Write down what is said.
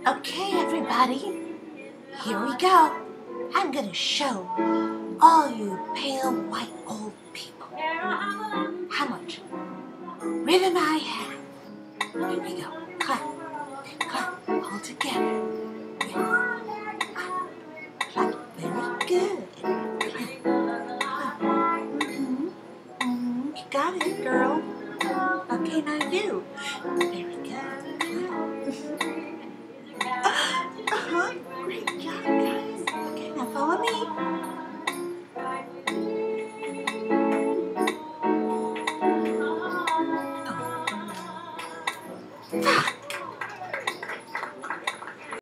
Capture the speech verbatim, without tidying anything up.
Okay, everybody, here we go. I'm gonna show all you pale white old people how much ribbon I have. Here we go. Clap, clap, all together. Yeah. Clap, very good. Clap, clap. Mm-hmm. Mm-hmm. You got it, girl. Okay, now you. Very good. Clap. Uh-huh. Great job, guys. Okay, now follow me.